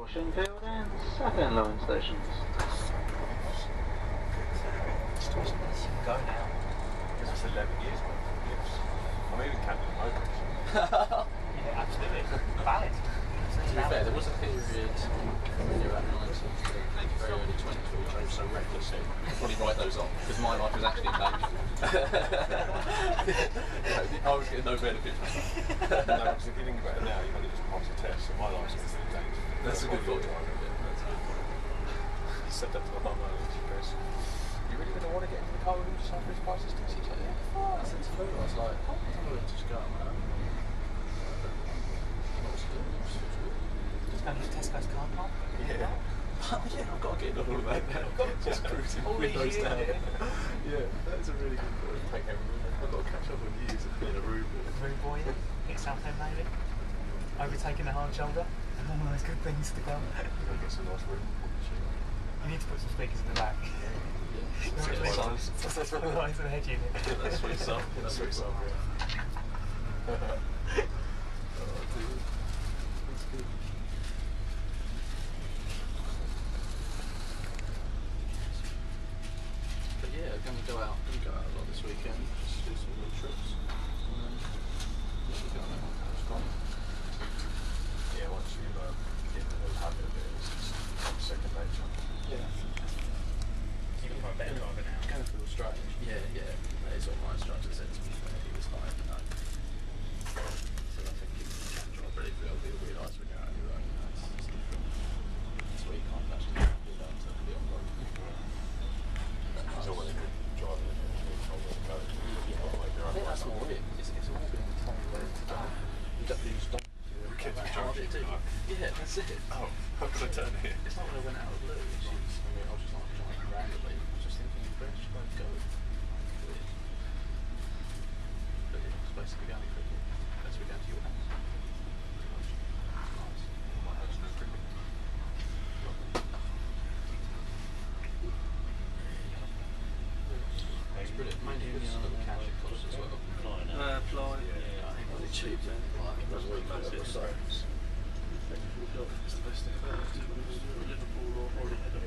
Shinfield and Southend line stations. You can go now. It's 11 years worth of gifts. I'm even counting motorists. Yeah, absolutely. Valid. To be fair, there was a period in about 90s, maybe very early 20s, where we drove so recklessly. I'd probably write those off, because my life was actually in danger. I was getting no benefit from that. No, because if you think about it now, you've only just passed the test, so my life's still in danger. That's a good thought. I said that to my mum earlier, she goes, you really going to want to get into the car with him just after his prices? She's like, yeah, I said to Lou, I was like, I'm going to just go on my own. Just go to Tesco's car park. yeah. Yeah, I've got to get into all of that now. Just cruising all these windows years, down. yeah. Yeah, that's a really good point. Take everything. I've got to catch up on years of being a rude boy. Rude boy, yeah. Get Southend maybe. Overtaking the hard shoulder. And all those good things to come. Get some nice room. You need to put some speakers in the back. That's sweet sound. That's what the lines of the head unit. That's sweet sound. That's sweet sound. Oh, dude. That's good. But yeah, going to go out a lot this weekend, just do some little trips, and then we'll go on that. It's fun. Yeah, once you get into the habit of it, it's just second nature. Yeah. You become a better driver now. It's going to feel strange. Yeah, that is what my instructor said to me when he was like, no. So I think you can drive really well, but you'll realise when you're out on your own, it's different. That's where you can't actually do that to be on road. It's all well and good driving and being told where to go. You've got to make your I own think way. that's more it. It's all being told where to go. You don't really stop. Kids are How hard it joking. is. Yeah, that's it. Oh, how can I turn here? It's not when I went out of the blue. I was just like driving randomly. I was just thinking, where should I go? Weird. But yeah, it's basically going cricket. As we go to your house. It's nice. My house no cricket. It's brilliant. Mainly because of the cash it costs as well. Flying. I think really cheap. Like, it doesn't really matter. So it's the best thing about it. Liverpool or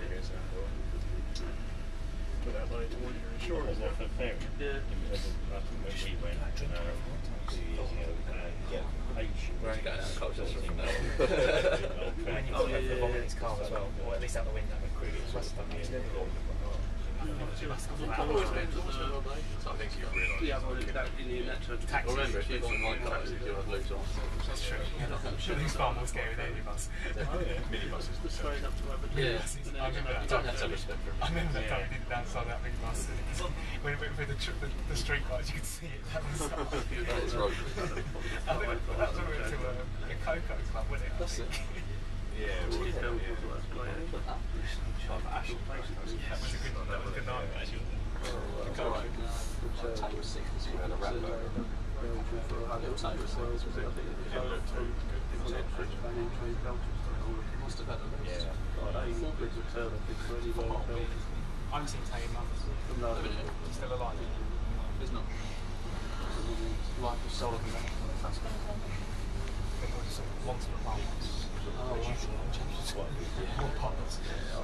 Put that money towards your insurance. Off the ferry. yeah. I think when we went 2 years ago, We're only going out closer from now. When you look at the bottom of his car as well, or at least out the window. Must have done So I think you realise. Yeah, well, you don't really that to Taxis. Remember, if you're on my car, if you're on loose on. That's true. It's far more scary than any bus. Minibuses were straight up to over Yeah. I remember that You don't time. have to have respect for I it. remember that time we did it outside that big bus. And it's on, when it went through the street lights, you could see it. That was That is road. I think that was when we went to the Coco's Club, wasn't it? That's it. Yeah, well, yeah. That was a good night, actually. Tay was sick because he had a rap burger. Little Tay was sick. Was it? Must have had a list. I haven't seen Tay in months. He's still alive. He's not. Life was stolen from him. They were just once in a while. Oh, More partners.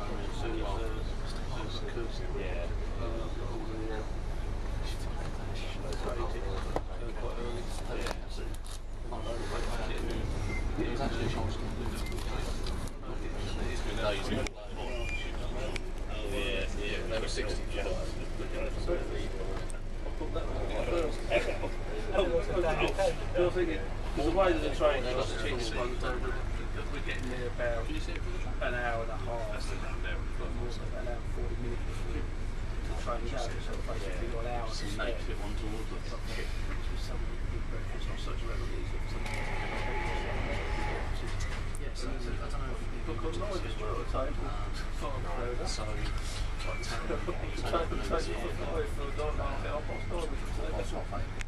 It was actually a chance to they were 60. You're thinking, the way that the train goes to we're getting there about an hour and a half. That's the down there. About an hour and 40 minutes before the train goes. So basically got an hour to spare. One towards us. Not such a revolution. Yes, I don't know if You've got noise as well at the table. so. Take the noise for the 9.5 hours. That's not funny.